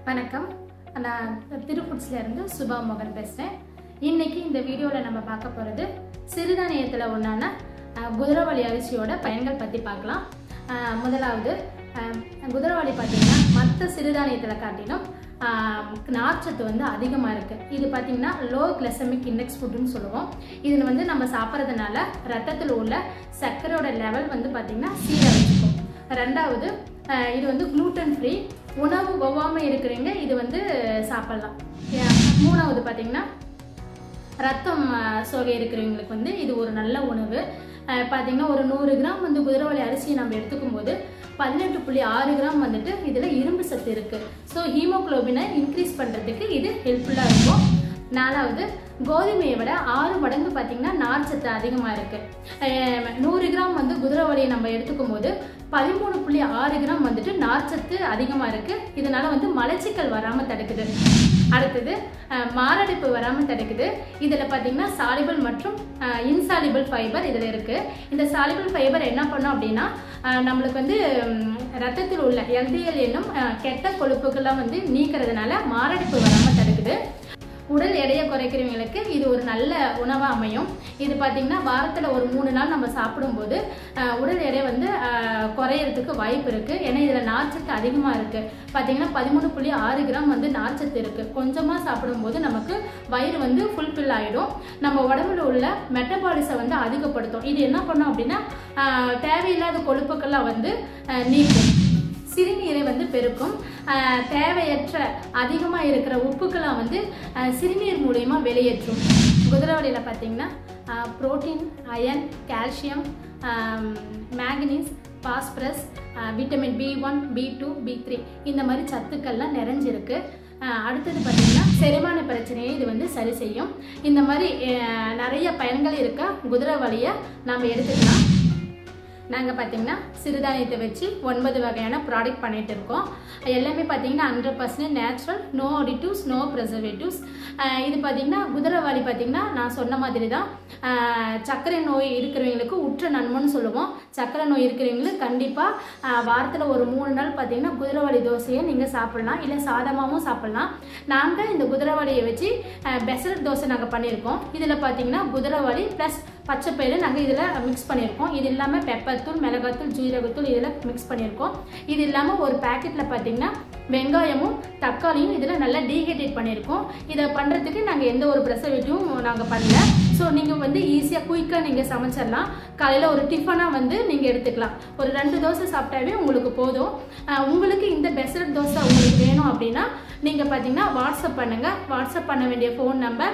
வணக்கம். நான் திருப்புட்ஸ்ல இருந்து சுபா மோகன் பேசுறேன். இன்னைக்கு இந்த வீடியோல நம்ம பார்க்க போறது சிறுதானியத்துல ஒண்ணான குதிரைவாலி அரிசியோட பயன்கள் பத்தி பார்க்கலாம். முதலாவது குதிரைவாலி பார்த்தீங்கன்னா மற்ற சிறுதானியத்துல காட்டிலும் நார்ச்சத்து வந்து அதிகமாக இருக்குது. இது பார்த்தீங்கன்னா லோ கிளைசமிக் இண்டெக்ஸ் ஃபுட்டுன்னு சொல்லுவோம். இதில் வந்து நம்ம சாப்பிட்றதுனால ரத்தத்தில் உள்ள சர்க்கரையோட லெவல் வந்து பார்த்திங்கன்னா சீராக வச்சுக்கும். ரெண்டாவது, இது வந்து குளூட்டன் ஃப்ரீ, உணவு ஒவ்வாமல் இருக்கிறவங்க இது வந்து சாப்பிட்லாம். மூணாவது பார்த்தீங்கன்னா ரத்தம் சோகை இருக்கிறவங்களுக்கு வந்து இது ஒரு நல்ல உணவு. பார்த்தீங்கன்னா ஒரு 100 கிராம் வந்து குதிரைவாலி அரிசியை நம்ம எடுத்துக்கும் போது 18.6 கிராம் வந்துட்டு இதில் இரும்பு சத்து இருக்குது. ஸோ ஹீமோக்ளோபினை இன்க்ரீஸ் பண்ணுறதுக்கு இது ஹெல்ப்ஃபுல்லாக இருக்கும். நாலாவது, கோதுமையை விட 6 மடங்கு பார்த்தீங்கன்னா நார்ச்சத்து அதிகமாக இருக்குது. 100 கிராம் வந்து குதிரைவாலியை நம்ம எடுத்துக்கும் போது 13.6 கிராம் வந்துட்டு நார்ச்சத்து அதிகமாக இருக்குது. இதனால வந்து மலச்சிக்கல் வராமல் தடுக்குது. அடுத்தது, மாரடைப்பு வராமல் தடுக்குது. இதில் பார்த்தீங்கன்னா சாலிபிள் மற்றும் இன்சாலிபிள் ஃபைபர் இதில் இருக்குது. இந்த சாலிபிள் ஃபைபர் என்ன பண்ணும் அப்படின்னா நம்மளுக்கு வந்து ரத்தத்தில் உள்ள எல்டிஎல் என்னும் கெட்ட கொழுப்புகள்லாம் வந்து நீக்கிறதுனால மாரடைப்பு வராமல் தடுக்குது. உடல் எடையை குறைக்கிறவங்களுக்கு இது ஒரு நல்ல உணவாக அமையும். இது பார்த்திங்கன்னா வாரத்தில் ஒரு 3 நாள் நம்ம சாப்பிடும்போது உடல் எடை வந்து குறையிறதுக்கு வாய்ப்பு இருக்குது. ஏன்னா இதில் நார்ச்சத்து அதிகமாக இருக்குது. பார்த்திங்கன்னா 13.6 கிராம் வந்து நார்ச்சத்து இருக்குது. கொஞ்சமாக சாப்பிடும்போது நமக்கு வயிறு வந்து ஃபுல்ஃபில் ஆகிடும். நம்ம உடம்புல உள்ள மெட்டபாலிசை வந்து அதிகப்படுத்தும். இது என்ன பண்ணும் அப்படின்னா தேவையில்லாத கொழுப்புக்கள்லாம் வந்து நீக்கும். சிறுநீரை வந்து பெருக்கும். தேவையற்ற அதிகமாக இருக்கிற உப்புக்கெல்லாம் வந்து சிறுநீர் மூலயமா வெளியேற்றும். குதிரைவாலியில் பார்த்தீங்கன்னா protein, iron, calcium, manganese, phosphorus, vitamin B1, B2, B3 இந்த மாதிரி சத்துக்கள்லாம் நிறைஞ்சிருக்கு. அடுத்தது பார்த்திங்கன்னா செரிமான பிரச்சனையை இது வந்து சரி செய்யும். இந்த மாதிரி நிறைய பயன்கள் இருக்க குதிரைவாலியை நம்ம எடுத்துக்கலாம். நாங்கள் பார்த்தீங்கன்னா சிறுதானியத்தை வச்சு 9 வகையான ப்ராடக்ட் பண்ணிகிட்டு இருக்கோம். எல்லாமே பார்த்தீங்கன்னா 100% natural, no additives, no preservatives. இது பார்த்தீங்கன்னா குதிரைவாலி பார்த்தீங்கன்னா நான் சொன்ன மாதிரி தான் சர்க்கரை நோய் இருக்கிறவங்களுக்கு உற்ற நன்மைன்னு சொல்லுவோம். சர்க்கரை நோய் இருக்கிறவங்களுக்கு கண்டிப்பாக வாரத்தில் ஒரு 3 நாள் பார்த்தீங்கன்னா குதிரைவாலி தோசையை நீங்கள் சாப்பிட்லாம், இல்லை சாதமாகவும் சாப்பிட்லாம். நாங்கள் இந்த குதிரைவாலியை வச்சு பெசரட் தோசை நாங்கள் பண்ணியிருக்கோம். இதில் பார்த்தீங்கன்னா குதிரைவாலி ப்ளஸ் பச்சைப்பயிறு நாங்கள் இதில் மிக்ஸ் பண்ணியிருக்கோம். இது இல்லாமல் பெப்பர் தூள், மிளகாத்தூள், ஜீரகத்தூள் இதில் மிக்ஸ் பண்ணியிருக்கோம். இது இல்லாமல் ஒரு பேக்கெட்டில் பார்த்தீங்கன்னா வெங்காயமும் தக்காளியும் இதில் நல்லா டீஹைட்ரேட் பண்ணியிருக்கோம். இதை பண்ணுறதுக்கு நாங்கள் எந்த ஒரு ப்ரிசர்வேட்டிவும் நாங்கள் பண்ணல. ஸோ நீங்கள் வந்து ஈஸியாக குயிக்காக நீங்கள் சமைச்சிடலாம். காலையில் ஒரு டிஃபனாக வந்து நீங்கள் எடுத்துக்கலாம். ஒரு 2 தோசை சாப்பிட்டாவே உங்களுக்கு போதும். உங்களுக்கு இந்த பெசரட் தோசை உங்களுக்கு வேணும் அப்படின்னா நீங்கள் பார்த்தீங்கன்னா வாட்ஸ்அப் பண்ணுங்கள். வாட்ஸ்அப் பண்ண வேண்டிய ஃபோன் நம்பர்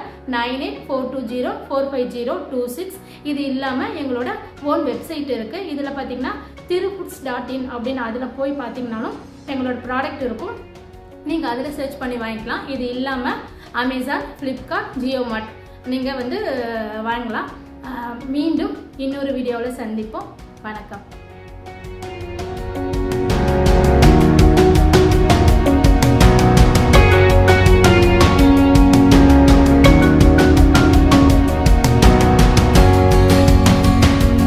9842045026. இது இல்லாமல் எங்களோட ஓன் வெப்சைட் இருக்குது. இதில் பார்த்தீங்கன்னா tiruputs.in அப்படின்னு அதில் போய் பார்த்தீங்கன்னாலும் எங்களோட ப்ராடக்ட் இருக்கும். நீங்கள் அதில் சர்ச் பண்ணி வாங்கிக்கலாம். இது இல்லாமல் அமேசான், ஃப்ளிப்கார்ட், ஜியோமார்ட் நீங்கள் வந்து வாங்கலாம். மீண்டும் இன்னொரு வீடியோவில் சந்திப்போம். வணக்கம்.